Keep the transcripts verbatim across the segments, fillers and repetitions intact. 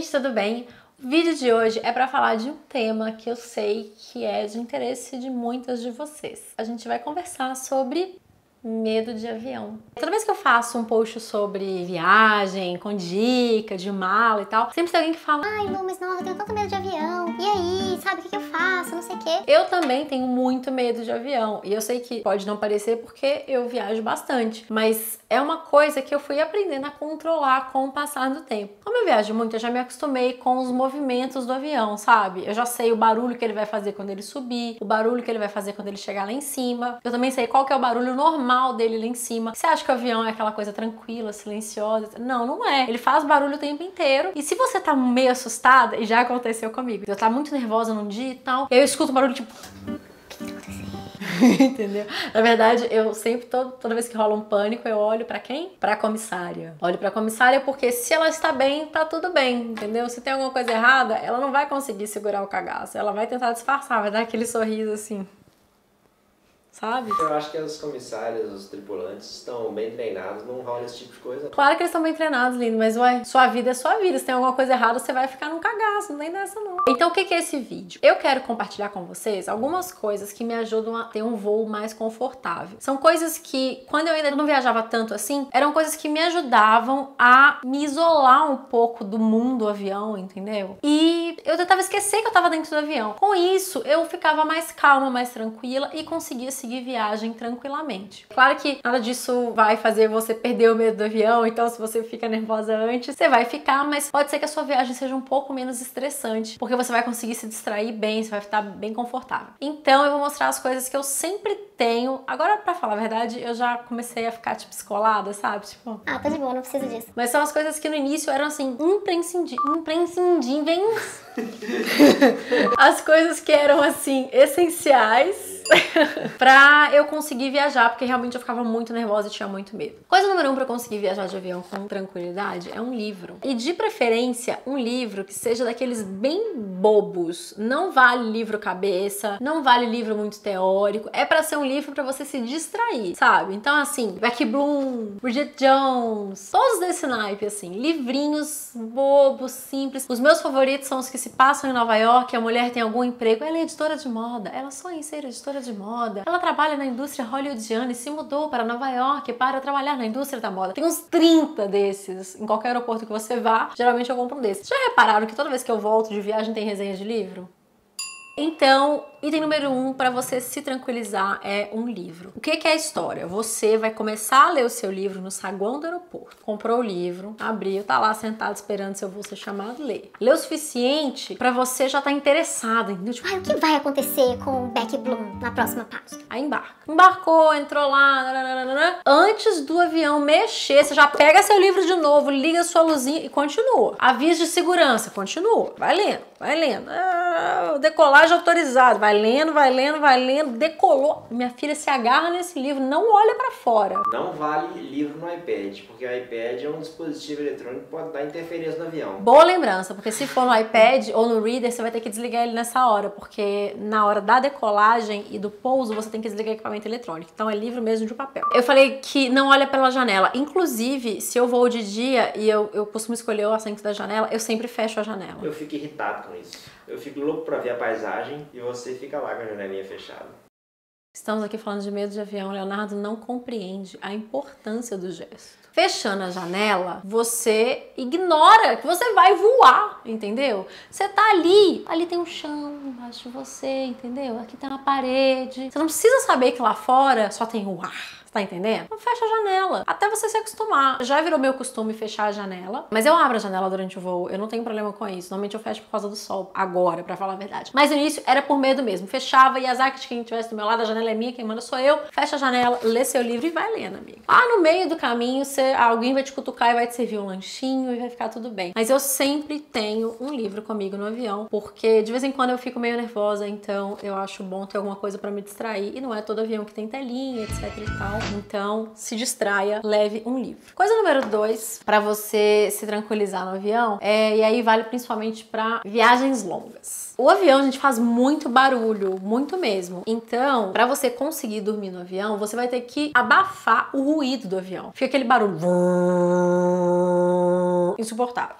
gente, tudo bem? O vídeo de hoje é para falar de um tema que eu sei que é de interesse de muitas de vocês. A gente vai conversar sobre medo de avião. Toda vez que eu faço um post sobre viagem, com dica de mala e tal, sempre tem alguém que fala: ai, Lu, mas nossa, eu tenho tanto medo de avião. E aí, sabe o que, que eu faço? Não sei o quê. Eu também tenho muito medo de avião. E eu sei que pode não parecer porque eu viajo bastante, mas é uma coisa que eu fui aprendendo a controlar com o passar do tempo. Como eu viajo muito, eu já me acostumei com os movimentos do avião, sabe? Eu já sei o barulho que ele vai fazer quando ele subir, o barulho que ele vai fazer quando ele chegar lá em cima. Eu também sei qual que é o barulho normal dele lá em cima. Você acha que o avião é aquela coisa tranquila, silenciosa? Não, não é. Ele faz barulho o tempo inteiro. E se você tá meio assustada, e já aconteceu comigo, eu tá muito nervosa num dia e tal, e eu escuto um barulho tipo... Entendeu? Na verdade, eu sempre, todo, toda vez que rola um pânico, eu olho pra quem? Pra comissária. Olho pra comissária porque se ela está bem, tá tudo bem, entendeu? Se tem alguma coisa errada, ela não vai conseguir segurar o cagaço. Ela vai tentar disfarçar, vai dar aquele sorriso assim. Sabe? Eu acho que as comissárias, os tripulantes estão bem treinados, não rola esse tipo de coisa. Claro que eles estão bem treinados, lindo, mas ué, sua vida é sua vida. Se tem alguma coisa errada, você vai ficar num cagaço, não tem dessa não. Então o que que é esse vídeo? Eu quero compartilhar com vocês algumas coisas que me ajudam a ter um voo mais confortável. São coisas que, quando eu ainda não viajava tanto assim, eram coisas que me ajudavam a me isolar um pouco do mundo do avião, entendeu? E eu tentava esquecer que eu tava dentro do avião. Com isso, eu ficava mais calma, mais tranquila e conseguia seguir viagem tranquilamente. Claro que nada disso vai fazer você perder o medo do avião, então se você fica nervosa antes, você vai ficar, mas pode ser que a sua viagem seja um pouco menos estressante, porque você vai conseguir se distrair bem, você vai ficar bem confortável. Então eu vou mostrar as coisas que eu sempre tenho. Agora, pra falar a verdade, eu já comecei a ficar, tipo, escolada, sabe? Tipo... ah, tá de boa, não preciso disso. Mas são as coisas que no início eram, assim, imprescindíveis. Imprescindíveis. As coisas que eram, assim, essenciais pra eu conseguir viajar, porque realmente eu ficava muito nervosa e tinha muito medo. Coisa número um pra eu conseguir viajar de avião com tranquilidade é um livro. E de preferência, um livro que seja daqueles bem bobos. Não vale livro cabeça, não vale livro muito teórico. É pra ser um livro pra você se distrair, sabe? Então, assim, Becky Bloom, Bridget Jones, todos desse naipe, assim. Livrinhos bobos, simples. Os meus favoritos são os que se passam em Nova York, a mulher tem algum emprego, ela é editora de moda, ela sonha em ser editora de moda, ela trabalha na indústria hollywoodiana e se mudou para Nova York para trabalhar na indústria da moda. Tem uns trinta desses em qualquer aeroporto que você vá, geralmente eu compro um desses. Já repararam que toda vez que eu volto de viagem tem resenha de livro? Então, item número um para você se tranquilizar é um livro. O que que é a história? Você vai começar a ler o seu livro no saguão do aeroporto. Comprou o livro, abriu, tá lá sentado esperando seu voo ser chamado, lê. Lê o suficiente para você já estar interessado, entendeu? Tipo, ai, o que vai acontecer com o Becky Bloom na próxima página? aí embarca. Embarcou, entrou lá, nananana. Antes do avião mexer, você já pega seu livro de novo, liga sua luzinha e continua. Aviso de segurança, continua. Vai lendo, vai lendo. Ah, decolagem autorizado. Vai lendo, vai lendo, vai lendo. Decolou. Minha filha se agarra nesse livro, não olha pra fora. Não vale livro no iPad, porque o iPad é um dispositivo eletrônico que pode dar interferência no avião. Boa lembrança, porque se for no iPad ou no Reader, você vai ter que desligar ele nessa hora, porque na hora da decolagem e do pouso, você tem que desligar o equipamento eletrônico. Então é livro mesmo de papel. Eu falei que não olha pela janela. Inclusive, se eu vou de dia e eu, eu costumo escolher o assento da janela, eu sempre fecho a janela. Eu fico irritado com isso. Eu fico louco pra ver a paisagem e você fica lá com a janelinha fechada. Estamos aqui falando de medo de avião. Leonardo não compreende a importância do gesto. Fechando a janela, você ignora que você vai voar, entendeu? Você tá ali, ali tem um chão embaixo de você, entendeu? Aqui tem uma parede. Você não precisa saber que lá fora só tem o ar. Tá entendendo? Então fecha a janela, até você se acostumar. Já virou meu costume fechar a janela, mas eu abro a janela durante o voo, eu não tenho problema com isso. Normalmente eu fecho por causa do sol, agora, pra falar a verdade. Mas no início era por medo mesmo, fechava e azar que quem estivesse do meu lado, a janela é minha, quem manda sou eu. Fecha a janela, lê seu livro e vai lendo, amiga. Lá no meio do caminho, você, alguém vai te cutucar e vai te servir um lanchinho e vai ficar tudo bem. Mas eu sempre tenho um livro comigo no avião, porque de vez em quando eu fico meio nervosa, então eu acho bom ter alguma coisa pra me distrair. E não é todo avião que tem telinha, etc e tal. Então, se distraia, leve um livro. Coisa número dois, para você se tranquilizar no avião, é, e aí vale principalmente para viagens longas. O avião, a gente faz muito barulho, muito mesmo. Então, para você conseguir dormir no avião, você vai ter que abafar o ruído do avião. Fica aquele barulho insuportável.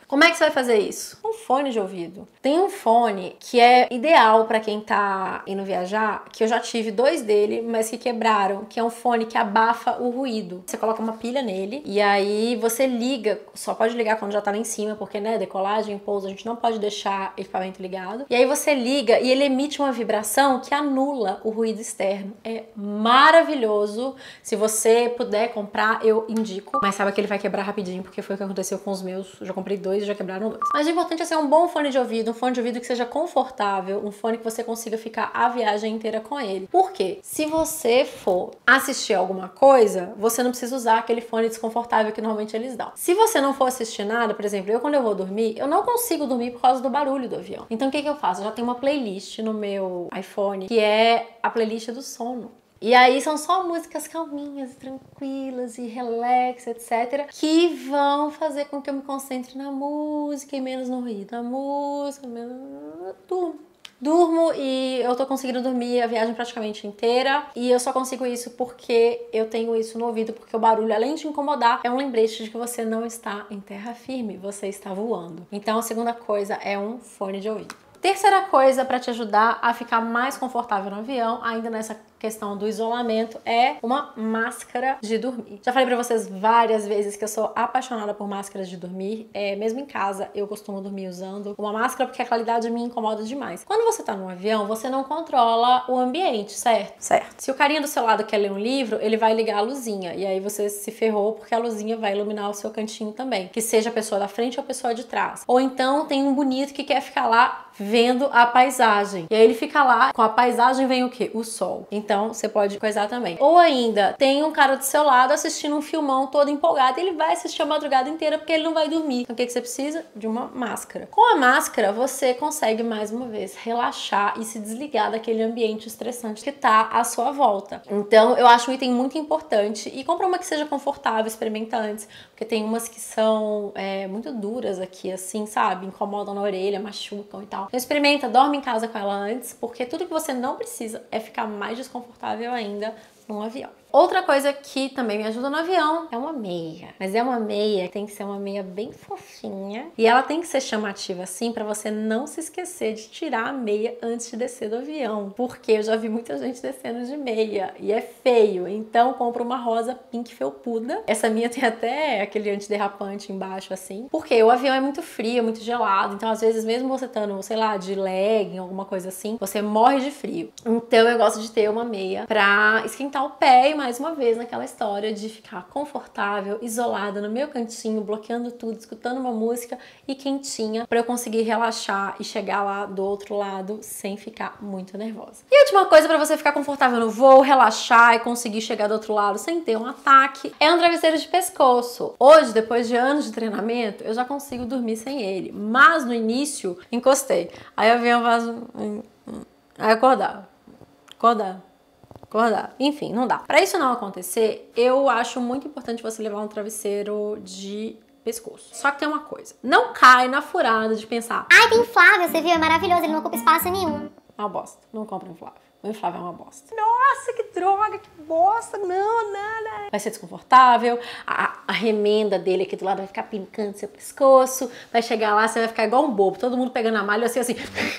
Como é que você vai fazer isso? Um fone de ouvido. Tem um fone que é ideal pra quem tá indo viajar, que eu já tive dois dele, mas que quebraram, que é um fone que abafa o ruído. Você coloca uma pilha nele e aí você liga, só pode ligar quando já tá lá em cima, porque, né, decolagem, pouso, a gente não pode deixar equipamento ligado. E aí você liga e ele emite uma vibração que anula o ruído externo. É maravilhoso. Se você puder comprar, eu indico. Mas sabe que ele vai quebrar rapidinho, porque foi o que aconteceu com os meus. Eu já comprei dois e já quebraram dois. Mas o importante é ser um bom fone de ouvido, um fone de ouvido que seja confortável, um fone que você consiga ficar a viagem inteira com ele. Por quê? Se você for assistir alguma coisa, você não precisa usar aquele fone desconfortável que normalmente eles dão. Se você não for assistir nada, por exemplo, eu quando eu vou dormir, eu não consigo dormir por causa do barulho do avião. Então o que que eu faço? Eu já tenho uma playlist no meu iPhone, que é a playlist do sono. E aí são só músicas calminhas, tranquilas e relax, etcétera, que vão fazer com que eu me concentre na música e menos no ruído. Na música, menos... Durmo. Durmo e eu tô conseguindo dormir a viagem praticamente inteira. E eu só consigo isso porque eu tenho isso no ouvido, porque o barulho, além de incomodar, é um lembrete de que você não está em terra firme, você está voando. Então a segunda coisa é um fone de ouvido. Terceira coisa para te ajudar a ficar mais confortável no avião, ainda nessa questão do isolamento, é uma máscara de dormir. Já falei pra vocês várias vezes que eu sou apaixonada por máscaras de dormir. É, mesmo em casa, eu costumo dormir usando uma máscara porque a qualidade me incomoda demais. Quando você tá no avião, você não controla o ambiente, certo? Certo. Se o carinha do seu lado quer ler um livro, ele vai ligar a luzinha. E aí você se ferrou porque a luzinha vai iluminar o seu cantinho também. Que seja a pessoa da frente ou a pessoa de trás. Ou então tem um bonito que quer ficar lá vendo a paisagem. E aí ele fica lá, com a paisagem vem o quê? O sol. Então você pode coisar também. Ou ainda, tem um cara do seu lado assistindo um filmão todo empolgado, e ele vai assistir a madrugada inteira porque ele não vai dormir. Então o que que você precisa? De uma máscara. Com a máscara, você consegue, mais uma vez, relaxar e se desligar daquele ambiente estressante que tá à sua volta. Então eu acho um item muito importante. E compra uma que seja confortável, experimenta antes, porque tem umas que são é, muito duras aqui, assim, sabe? Incomodam na orelha, machucam e tal. Então experimenta, dorme em casa com ela antes, porque tudo que você não precisa é ficar mais desconfortável ainda num avião. Outra coisa que também me ajuda no avião é uma meia. Mas é uma meia que tem que ser uma meia bem fofinha. E ela tem que ser chamativa assim pra você não se esquecer de tirar a meia antes de descer do avião. Porque eu já vi muita gente descendo de meia e é feio. Então compra uma rosa pink felpuda. Essa minha tem até aquele antiderrapante embaixo assim. Porque o avião é muito frio, muito gelado. Então às vezes mesmo você estando, sei lá, de legging, alguma coisa assim, você morre de frio. Então eu gosto de ter uma meia pra esquentar o pé e mais uma vez naquela história de ficar confortável, isolada no meu cantinho, bloqueando tudo, escutando uma música e quentinha para eu conseguir relaxar e chegar lá do outro lado sem ficar muito nervosa. E a última coisa para você ficar confortável no voo, relaxar e conseguir chegar do outro lado sem ter um ataque é um travesseiro de pescoço. Hoje, depois de anos de treinamento, eu já consigo dormir sem ele, mas no início encostei. Aí eu vinha vaso, aí acordava, acordava. Acordar. Enfim, não dá. Para isso não acontecer, eu acho muito importante você levar um travesseiro de pescoço. Só que tem uma coisa, não cai na furada de pensar: Ai, tem inflável, você viu? É maravilhoso, ele não ocupa espaço nenhum. É uma bosta, não compra inflável. O inflável é uma bosta. Nossa, que droga, que bosta. Não, nada. Vai ser desconfortável. A, a remenda dele aqui do lado vai ficar pincando seu pescoço. Vai chegar lá, você vai ficar igual um bobo. Todo mundo pegando a malha assim, assim.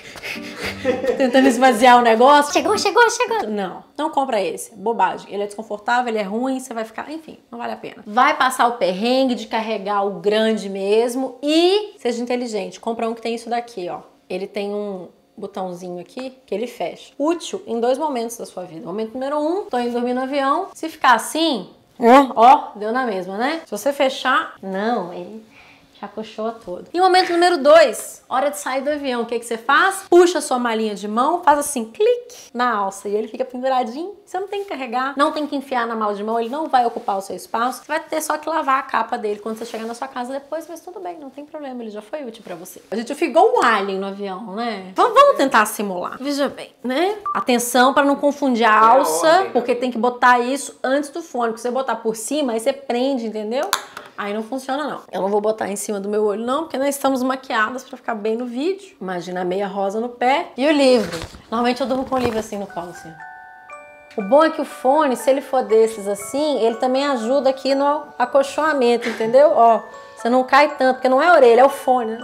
Tentando esvaziar o negócio. Chegou, chegou, chegou. Não, não compra esse. Bobagem. Ele é desconfortável, ele é ruim, você vai ficar... Enfim, não vale a pena. Vai passar o perrengue de carregar o grande mesmo. E seja inteligente. Compra um que tem isso daqui, ó. Ele tem um... botãozinho aqui que ele fecha. Útil em dois momentos da sua vida. Momento número um, tô indo dormir no avião. Se ficar assim, ó, deu na mesma, né? Se você fechar, não, ele já coxou todo. E momento número dois, hora de sair do avião. O que que você faz? Puxa a sua malinha de mão, faz assim, clique na alça e ele fica penduradinho. Você não tem que carregar, não tem que enfiar na mala de mão, ele não vai ocupar o seu espaço. Você vai ter só que lavar a capa dele quando você chegar na sua casa depois, mas tudo bem, não tem problema, ele já foi útil pra você. A gente ficou um alien no avião, né? Vamos, vamos tentar simular. Veja bem, né? Atenção pra não confundir a alça, porque tem que botar isso antes do fone. Porque se você botar por cima, aí você prende, entendeu? Aí não funciona não. Eu não vou botar em cima do meu olho não, porque nós estamos maquiadas pra ficar bem no vídeo. Imagina a meia rosa no pé e o livro. Normalmente eu durmo com o livro assim no colo, assim. O bom é que o fone, se ele for desses assim, ele também ajuda aqui no acolchoamento, entendeu? Ó, Você não cai tanto, porque não é a orelha, é o fone.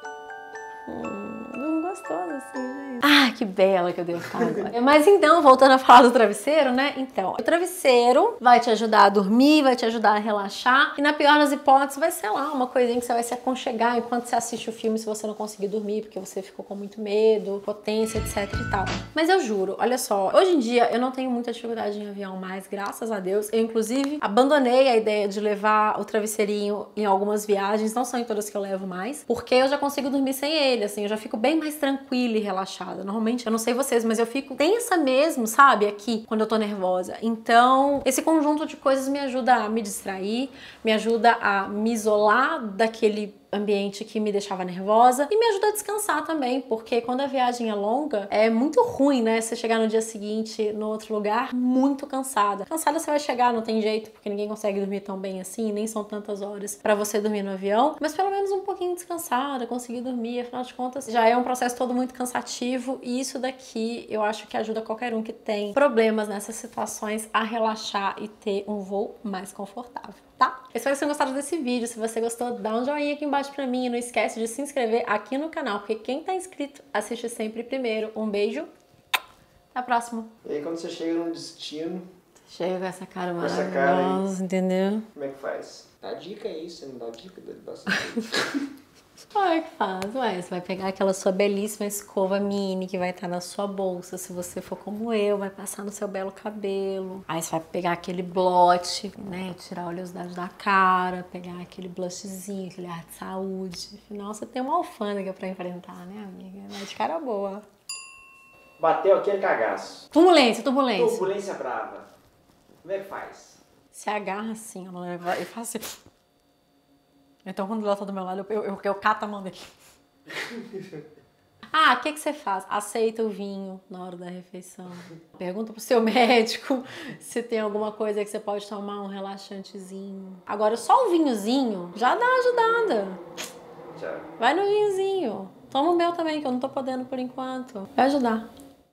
Hum, não gostoso assim, gente. Ah, que bela que eu devo estar agora. Mas então, voltando a falar do travesseiro, né? Então, o travesseiro vai te ajudar a dormir, vai te ajudar a relaxar. E na pior das hipóteses, vai ser lá uma coisinha que você vai se aconchegar enquanto você assiste o filme, se você não conseguir dormir, porque você ficou com muito medo, potência, etc e tal. Mas eu juro, olha só, hoje em dia eu não tenho muita dificuldade em avião mais, graças a Deus. Eu, inclusive, abandonei a ideia de levar o travesseirinho em algumas viagens, não são em todas que eu levo mais, porque eu já consigo dormir sem ele, assim, eu já fico bem mais tranquila e relaxada. Normalmente, eu não sei vocês, mas eu fico tensa mesmo, sabe? Aqui, quando eu tô nervosa. Então, esse conjunto de coisas me ajuda a me distrair, me ajuda a me isolar daquele ambiente que me deixava nervosa e me ajuda a descansar também, porque quando a viagem é longa, é muito ruim, né? Você chegar no dia seguinte no outro lugar muito cansada. Cansada você vai chegar, não tem jeito, porque ninguém consegue dormir tão bem assim, nem são tantas horas pra você dormir no avião, mas pelo menos um pouquinho descansada, conseguir dormir, afinal de contas, já é um processo todo muito cansativo e isso daqui eu acho que ajuda qualquer um que tem problemas nessas situações a relaxar e ter um voo mais confortável, tá? Eu espero que vocês tenham gostado desse vídeo. Se você gostou, dá um joinha aqui embaixo pra mim e não esquece de se inscrever aqui no canal, porque quem tá inscrito assiste sempre primeiro. Um beijo, até a próxima. E aí quando você chega num destino... Chega com essa cara com essa cara maravilhosa, entendeu? Como é que faz? Dá dica aí, você não dá dica dele bastante. Como é que faz? Ué, você vai pegar aquela sua belíssima escova mini que vai estar na sua bolsa. Se você for como eu, vai passar no seu belo cabelo. Aí você vai pegar aquele blot, né? Tirar a oleosidade da cara, pegar aquele blushzinho, aquele ar de saúde. Afinal, você tem uma alfândega pra enfrentar, né, amiga? Vai de cara boa. Bateu aquele cagaço. Turbulência, turbulência. Turbulência brava. Como é que faz? Se agarra assim, eu faço assim. Então, quando ela tá do meu lado, eu, eu, eu cato a mão dele. Ah, o que, que você faz? Aceita o vinho na hora da refeição. Pergunta pro seu médico se tem alguma coisa que você pode tomar, um relaxantezinho. Agora, só o vinhozinho já dá uma ajudada. Já. Vai no vinhozinho. Toma o meu também, que eu não tô podendo por enquanto. Vai ajudar.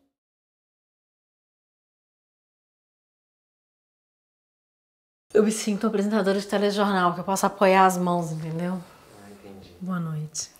Eu me sinto apresentadora de telejornal, que eu posso apoiar as mãos, entendeu? Ah, entendi. Boa noite.